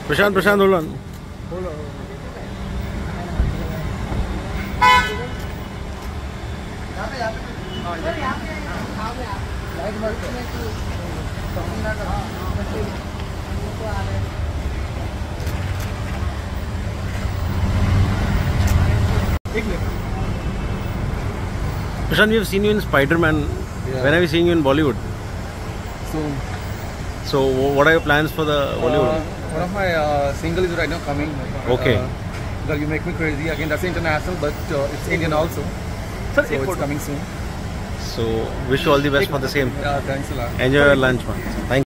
Prashant, hold on. Prashant, we have seen you in Spider-Man. Yeah. When are we seeing you in Bollywood? Soon. So, what are your plans for the Bollywood? One of my singles is right now coming. Okay. Girl, You Make Me Crazy. Again, that's international, but it's Indian also. So it's coming soon. So, wish you all the best for the same. Yeah, thanks a lot. Enjoy your lunch, man. Thank you.